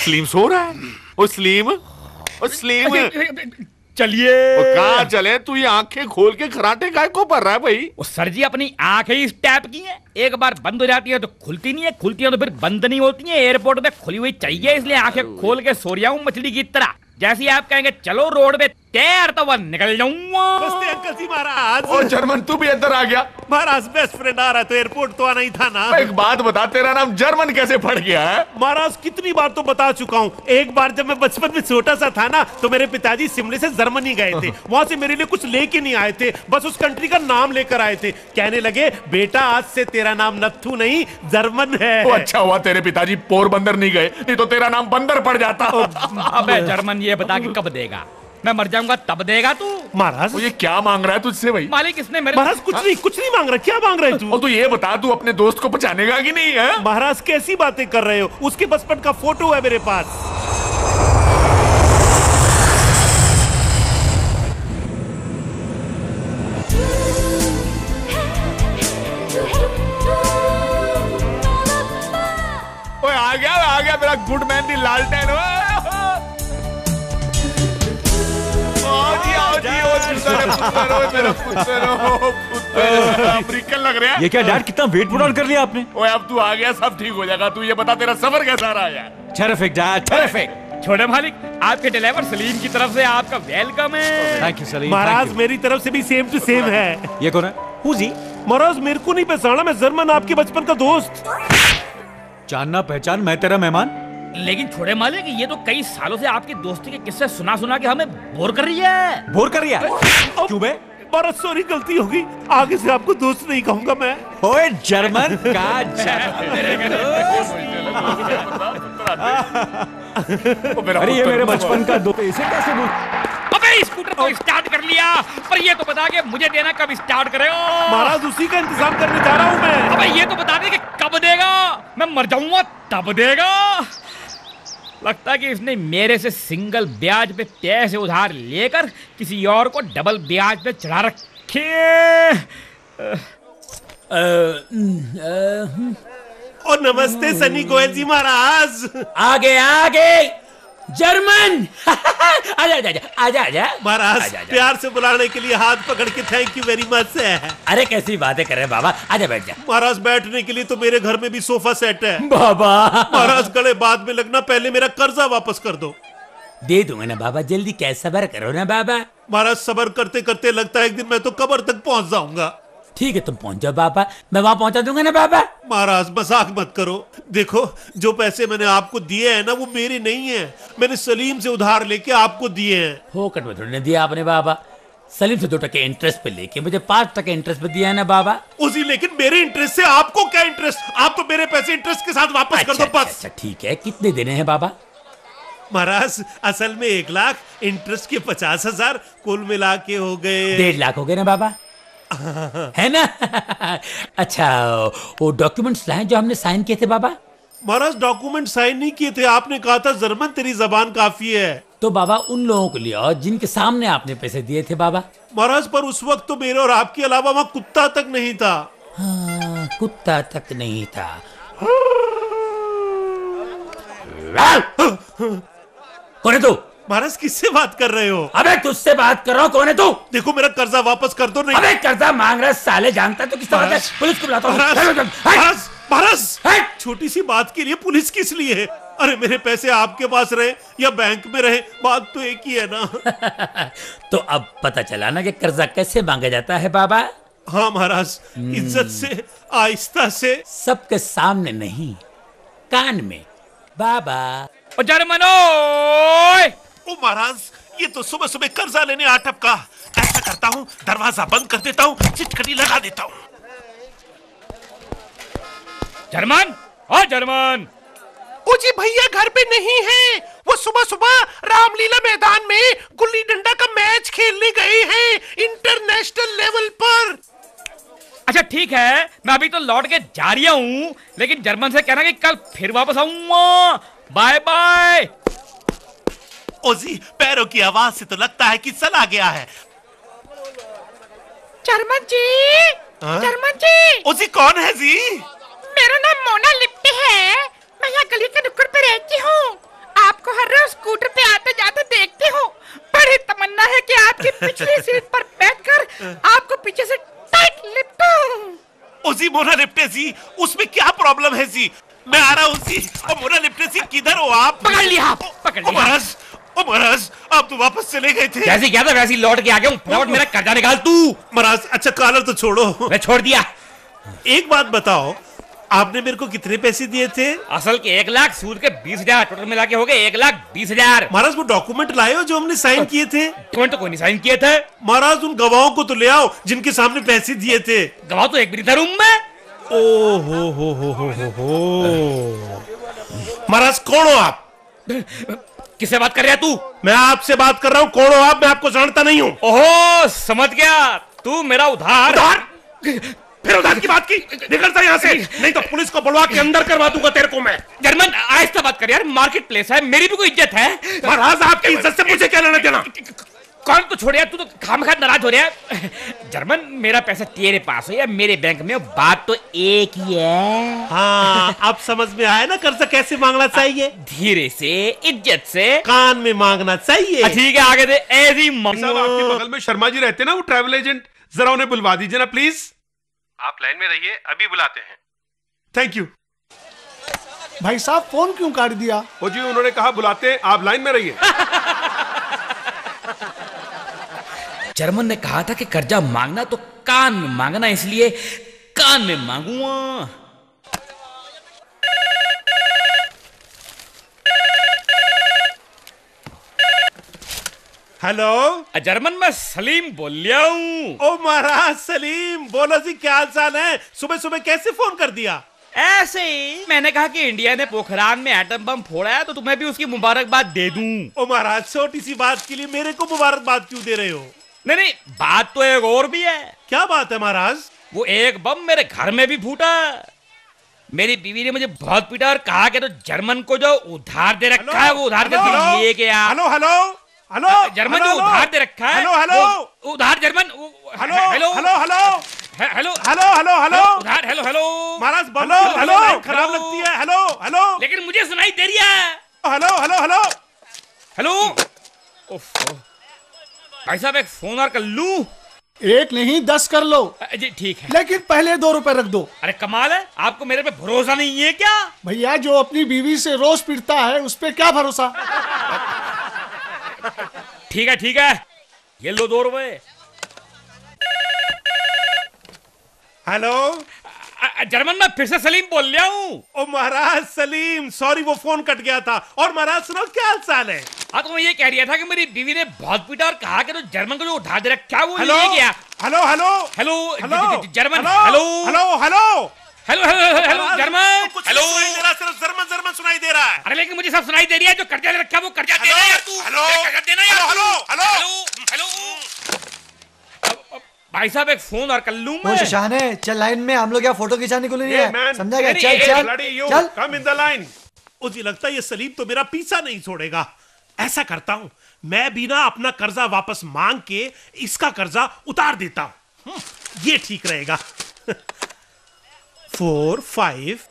सलीम सो रहा है। ओ सलीम, ओ सलीम, चलिए। कहाँ चले? तू ये आंखें खोल के खराटे काय को पड़ रहा है भाई? ओ सर जी, अपनी आंखें इस टाइप की हैं, एक बार बंद हो जाती है तो खुलती नहीं है, खुलती है तो फिर बंद नहीं होती है। एयरपोर्ट में खुली हुई चाहिए, इसलिए आंखें खोल के सो रहा हूँ मछली की तरह। जैसे आप कहेंगे चलो रोड पे तैर, तो वह निकल जाऊंगा। अंकल जी महाराज। और जर्मन तू भी अंदर आ गया? महाराज बेस्ट फ्रेंड आ रहा है तो एयरपोर्ट तो आना ही था ना। एक बात बता, तेरा नाम जर्मन कैसे पड़ गया है? महाराज कितनी बार तो बता चुका हूँ। एक बार जब मैं बचपन में छोटा सा था ना, तो मेरे पिताजी शिमले से जर्मनी गए थे। वहाँ से मेरे लिए कुछ लेके नहीं आए थे, बस उस कंट्री का नाम लेकर आए थे। कहने लगे बेटा आज से तेरा नाम नत्थू नहीं जर्मन है। अच्छा हुआ तेरे पिताजी पोरबंदर नहीं गए, नहीं तो तेरा नाम बंदर पड़ जाता। अबे जर्मन, ये बता के कब देगा? मैं मर जाऊंगा तब देगा तू? महाराज ये क्या मांग रहा है तुझसे भाई? मालिक इसने मेरे महाराज कुछ नहीं मांग रहा। क्या मांग रहे तू? और तू ये बता, तू अपने दोस्त को पहचानेगा कि नहीं है? महाराज कैसी बातें कर रहे हो? उसके बचपन का फोटो है मेरे पास। ओए आ गया मेरा गुड मैन दी लालटेन। अमेरिकन लग रहा है। ये क्या डैड, कितना वेट पुट ऑन कर लिया आपने? ओए अब तू आ गया, सब ठीक हो जाएगा। तू ये बता तेरा सफर कैसा रहा यार? Terrific dad, terrific. छोटे मालिक, आपके ड्राइवर सलीम की तरफ से आपका वेलकम है। Thank you Salim. महाराज मेरी तरफ से भी सेम टू सेम है। ये कौन है? Who's he? महाराज मेरे को नहीं पहचाना, मैं जर्मन आपके बचपन का दोस्त। जानना पहचान, मैं तेरा मेहमान। लेकिन छोटे मालिक, ये तो कई सालों से आपकी दोस्ती के किस्से सुना के हमें बोर कर रही है। बोर कर रही है? क्यों बे? महाराज सॉरी, गलती होगी। आगे से आपको दोस्त नहीं कहूंगा मैं। ओए जर्मन का अरे ये मेरे बचपन का दोस्त, इसे कैसे भूल? अबे स्कूटर तो स्टार्ट कर लिया, पर ये तो बता के मुझे देना कब स्टार्ट करेगा? महाराज उसी का इंतजाम करने जा रहा हूँ मैं। अबे ये तो बता दे कि कब देगा? मैं मर जाऊंगा तब देगा। लगता है कि इसने मेरे से सिंगल ब्याज पे पैसे उधार लेकर किसी और को डबल ब्याज पे चढ़ा रखे। और नमस्ते सनी गोयल जी महाराज। आगे जर्मन। आजा महाराज प्यार से बुलाने के लिए हाथ पकड़ के थैंक यू वेरी मच है। अरे कैसी बातें कर रहे हैं बाबा, आजा बैठ जा। महाराज बैठने के लिए तो मेरे घर में भी सोफा सेट है। बाबा महाराज गले बाद में लगना, पहले मेरा कर्जा वापस कर दो। दे दूंगा ना बाबा, जल्दी क्या सब्र करो ना बाबा। महाराज सब्र करते करते लगता है एक दिन मैं तो कब्र तक पहुंच जाऊंगा। ठीक है तुम पहुंच जाओ बाबा, मैं वहां पहुंचा दूंगा ना बाबा। महाराज मजाक मत करो। देखो जो पैसे मैंने आपको दिए हैं ना, वो मेरे नहीं है, मैंने सलीम से उधार लेके आपको दिए हैं। फोकट में थोड़ी ना दिया आपने बाबा, सलीम से 2% इंटरेस्ट पे लेके मुझे 5% इंटरेस्ट पे दिया है ना बाबा। उसी लेकिन मेरे इंटरेस्ट से आपको क्या इंटरेस्ट? आप तो मेरे पैसे इंटरेस्ट के साथ वापस कर दो बस। अच्छा ठीक है, कितने देने हैं बाबा? महाराज असल में 1 लाख, इंटरेस्ट के 50,000, कुल मिला के हो गए 1.5 लाख हो गए ना बाबा, है ना? अच्छा वो डॉक्यूमेंट्स लाए जो हमने साइन किए थे बाबा? महाराज डॉक्यूमेंट साइन नहीं किए थे, आपने कहा था जर्मन तेरी जबान काफी है। तो बाबा उन लोगों को लिया जिनके सामने आपने पैसे दिए थे बाबा। महाराज पर उस वक्त तो मेरे और आपके अलावा वहाँ कुत्ता तक नहीं था। हाँ, कुत्ता तक नहीं था। कौन है तू? महाराज किससे बात कर रहे हो? अबे तुझसे बात कर रहा हूँ, कौन है तू? देखो मेरा कर्जा वापस कर दो। नहीं अबे कर्जा मांग रहा है साले, जानता है तो किससे बात है? पुलिस को बुलाता हूँ। महाराज छोटी सी बात के लिए पुलिस किस लिए? अरे मेरे पैसे आपके पास रहे या बैंक में रहे, बात तो एक ही है ना। तो अब पता चला ना कि कर्जा कैसे मांगा जाता है बाबा। हाँ महाराज, इज्जत से, आहिस्ता से, सबके सामने नहीं, कान में बाबा। ओ महाराज ये तो सुबह सुबह कर्जा लेने आ टपका। ऐसा करता हूँ दरवाजा बंद कर देता हूँ, चिटकनी लगा देता हूँ। जर्मन, ओ जर्मन। ओ जी भैया घर पे नहीं है, वो सुबह सुबह रामलीला मैदान में गुल्ली डंडा का मैच खेलने गए हैं इंटरनेशनल लेवल पर। अच्छा ठीक है, मैं अभी तो लौट के जा रही हूँ, लेकिन जर्मन से कहना कि कल फिर वापस आऊंगा। Bye bye. ओजी पैरों की आवाज से तो लगता है कि चला गया है। जर्मन जी, जर्मन जी। ओजी कौन है जी? मेरा नाम मोना लिप्टी है, मैं यहाँ गली के नुक्कड़ पे रहती हूँ। पिछली सीट पर बैठकर आपको पीछे से टाइट लिपटूं। उसी मोना लिपटे जी, उसमें क्या प्रॉब्लम है जी? मैं आ रहा हूँ जी। ओ मोना लिपटे जी, किधर हो आप? पकड़ लिया, पकड़ लिया। ओ महाराज, आप तो वापस चले गए थे। जैसे गया था वैसे ही लौट के आ गया हूँ। फटाफट मेरा कर्जा निकाल तू। महाराज, अच्छा कॉलर तो छोड़ो। मैं छोड़ दिया। एक बात बताओ, आपने मेरे को कितने पैसे दिए थे? असल के 1 लाख, सूद के 20,000, टोटल मिला के हो गए 1,20,000। महाराज, वो डॉक्यूमेंट लाए हो जो हमने साइन किए थे? डॉक्यूमेंट तो कोई नहीं साइन किए थे। महाराज, उन गवाहों को तो ले आओ जिनके सामने पैसे दिए थे। गवाह तो एक भी नहीं था रूम में। ओ हो। महाराज, कौन हो आप? किससे बात कर रहा है तू? मैं आपसे बात कर रहा हूँ। कौन हो आप? मैं आपको जानता नहीं हूँ। ओहो, समझ गया। तू मेरा उधार। फिर उधार की बात की? निकलता यहाँ से, नहीं तो पुलिस को बुलवा के अंदर करवा दूंगा तेरे को मैं। जर्मन, आहिस्ता बात कर यार, मार्केट प्लेस है, मेरी भी कोई इज्जत है। महाराज, आपकी इज्जत से मुझे क्या लेना देना? कौन तो छोड़ यार, तू तो खामखा नाराज हो रहा है। जर्मन, मेरा पैसा तेरे पास है या मेरे बैंक में, बात तो एक ही है। हाँ, अब समझ में आया ना कर्जा कैसे मांगना चाहिए। धीरे से, इज्जत से, कान में मांगना चाहिए। ठीक है, आगे दे। ऐसी साहब, आपके बगल में शर्मा जी रहते हैं ना, वो ट्रैवल एजेंट, जरा उन्हें बुलवा दीजिए ना प्लीज। आप लाइन में रहिए, अभी बुलाते हैं। Thank you. भाई साहब, फोन क्यों काट दिया? ओ जी, उन्होंने कहा बुलाते हैं, आप लाइन में रहिए। जर्मन ने कहा था कि कर्जा मांगना तो कान में मांगना, इसलिए कान में मांगूंगा। हेलो जर्मन, मैं सलीम बोल रहा हूँ। ओ महाराज सलीम, बोलो जी, क्या हाल चाल है? सुबह सुबह कैसे फोन कर दिया? ऐसे ही मैंने कहा कि इंडिया ने पोखरान में एटम बम फोड़ा है, तो तुम्हें भी उसकी मुबारकबाद दे दूं। ओ महाराज, छोटी सी बात के लिए मेरे को मुबारकबाद क्यों दे रहे हो? नहीं, बात तो एक और भी है। क्या बात है महाराज? वो एक बम मेरे घर में भी फूटा। मेरी बीवी ने मुझे बहुत पीटा और कहा कि तो जर्मन को जो उधार दे रखा है वो उधार लेके आ। हेलो हेलो हेलो, जर्मन जो उधार दे रखा है। हेलो हेलो, उधार German. Hello hello hello hello hello hello hello hello, उधार। हेलो हेलो महाराज, बोलो। हेलो, खराब लगती है। हेलो हेलो, लेकिन मुझे सुनाई दे रही है। Hello hello hello hello. भाई साहब, एक फोन और कर लूं? एक नहीं 10 कर लो। जी ठीक है, लेकिन पहले 2 रुपए रख दो। अरे कमाल है, आपको मेरे पे भरोसा नहीं है क्या? भैया, जो अपनी बीवी से रोज पिटता है उस पे क्या भरोसा। ठीक है, ये लो 2 रुपए। हेलो जर्मन, मैं फिर से सलीम बोल रहा हूँ। ओ महाराज सलीम, सॉरी वो फोन कट गया था। और महाराज सुनो, क्या हाल चाल है? हाँ, तो मैं ये कह रहा था कि मेरी बीवी ने बहुत पीटा और कहा कि तो जर्मन को जो उधार दे रखा है वो ले गया। Hello hello hello German. Hello hello hello hello German. Hello, सिर्फ जर्मन जर्मन सुनाई दे रहा है। अरे लेकिन मुझे सब सुनाई दे रही है। जो कर्जा दे रखा है वो कर्जा देना यार तू। हेलो कर्जा देना यार। Hello hello hello. भाई साहब, एक फोन और कर लूं मैं? शशाने, चल लाइन में, हम लोग यहाँ फोटो खिंचाने को नहीं है, समझा गया? चल कम इन द लाइन। मुझे लगता है ये सलीम तो मेरा पीछा नहीं छोड़ेगा। ऐसा करता हूं, मैं भी ना अपना कर्जा वापस मांग के इसका कर्जा उतार देता हूं। ये ठीक रहेगा। 4 5।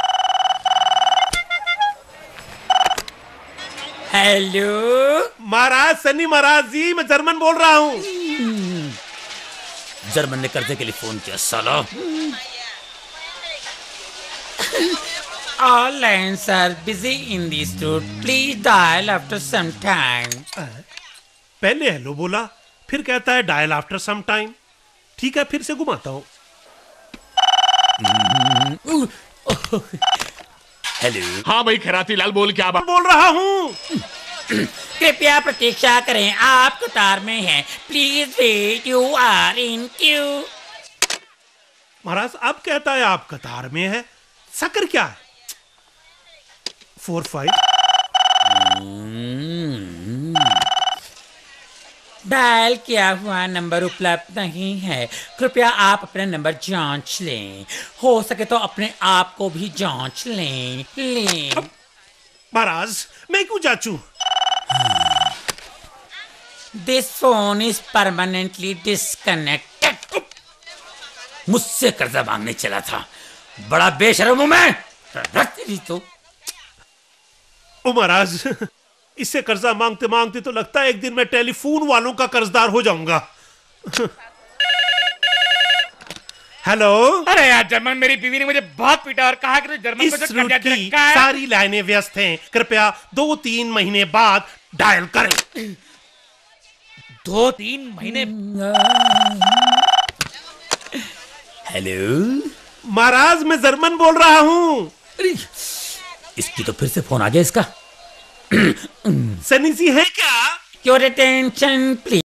हेलो महाराज सन्नी महाराज जी, मैं जर्मन बोल रहा हूं। जर्मन ने कर्जे के लिए फोन किया साला। All lines are busy in this route. Please dial after some time. पहले हेलो बोला, फिर कहता है डायल आफ्टर सम टाइम। ठीक है, फिर से घुमाता हूं। हेलो। हाँ भाई, खैराती लाल बोल, क्या बात? बोल रहा हूं। कृपया प्रतीक्षा करें, आप कतार में हैं। Please wait, you are in queue. महाराज, अब कहता है आप कतार में है। सकर क्या है? 4 5। डायल किया हुआ नंबर उपलब्ध नहीं है, कृपया आप अपना नंबर जांच लें। हो सके तो अपने आप को भी जांच लें। महाराज, मैं क्यों जांचूं? This phone is permanently disconnected. मुझसे कर्जा मांगने चला था, बड़ा बेशर्म हूं मैं। तो ओ महाराज, इससे कर्जा मांगते मांगते तो लगता है एक दिन मैं टेलीफोन वालों का कर्जदार हो जाऊंगा। हेलो। अरे यार जर्मन, मेरी बीवी ने मुझे बहुत पीटा और कहा कि तू जर्मन को इस जो रूट कर्जा की रखा है। सारी लाइनें व्यस्त हैं, कृपया 2-3 महीने बाद डायल करें। 2-3 महीने। हेलो महाराज, मैं जर्मन बोल रहा हूँ। इसकी तो फिर से फोन आ गया इसका। सनी जी है क्या? Your attention please.